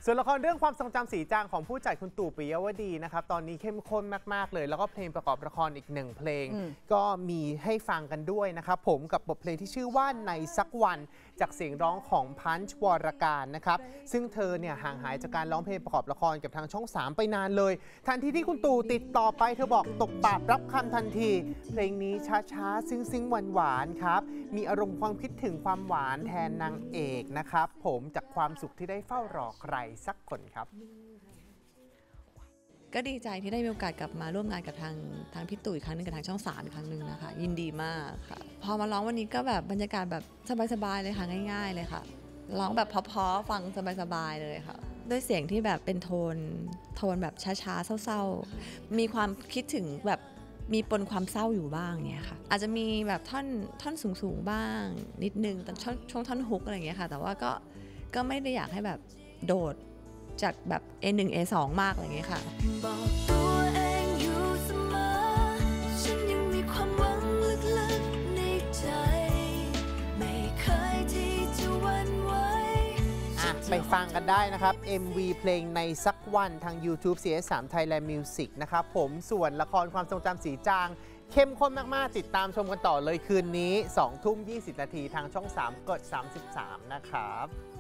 ส่วนละครเรื่องความทรงจำสีจางของผู้จัดคุณตู่ปิยวดีนะครับตอนนี้เข้มข้นมากๆเลยแล้วก็เพลงประกอบละครอีก1เพลงก็มีให้ฟังกันด้วยนะครับผมกับบทเพลงที่ชื่อว่าในสักวันจากเสียงร้องของพันช์วรการนะครับซึ่งเธอเนี่ยห่างหายจากการร้องเพลงประกอบละครกับทางช่อง3ไปนานเลยทันทีที่คุณตู่ติดต่อไปเธอบอกตกปากรับคำทันทีเพลงนี้ช้าๆซึ้งๆหวานๆครับมีอารมณ์ความคิดถึงความหวานแทนนางเอกนะครับผมจากความสุขที่ได้เฝ้ารอใครสักคนครับก็ดีใจที่ได้มีโอกาสกลับมาร่วมงานกับทางพี่ตู่อีกครั้งนึงกับทางช่อง3อีกครั้งนึงนะคะยินดีมากค่ะพอมาร้องวันนี้ก็แบบบรรยากาศแบบสบายๆเลยค่ะง่ายๆเลยค่ะร้องแบบเพราะๆฟังสบายๆเลยค่ะด้วยเสียงที่แบบเป็นโทนแบบช้าๆเศร้าๆมีความคิดถึงแบบมีปนความเศร้าอยู่บ้างเนี่ยค่ะอาจจะมีแบบท่อนสูงๆบ้างนิดนึงตอนช่วงท่อนฮุกอะไรอย่างเงี้ยค่ะแต่ว่าก็ไม่ได้อยากให้แบบโดดจากแบบ A1 A2 มากอะไรอย่างเงี้ยค่ะบอกตัวเองอยู่เสมอฉันยังมีความหวังลึกๆในใจไม่เคยที่จะหวั่นไหวไปฟังกันได้นะครับ MV เพลงในสักวันทาง YouTube CS3 Thailand Music นะครับผมส่วนละครความทรงจำสีจางเข้มข้นมากๆติดตามชมกันต่อเลยคืนนี้ 20:20 น.ทางช่อง3กด33นะครับ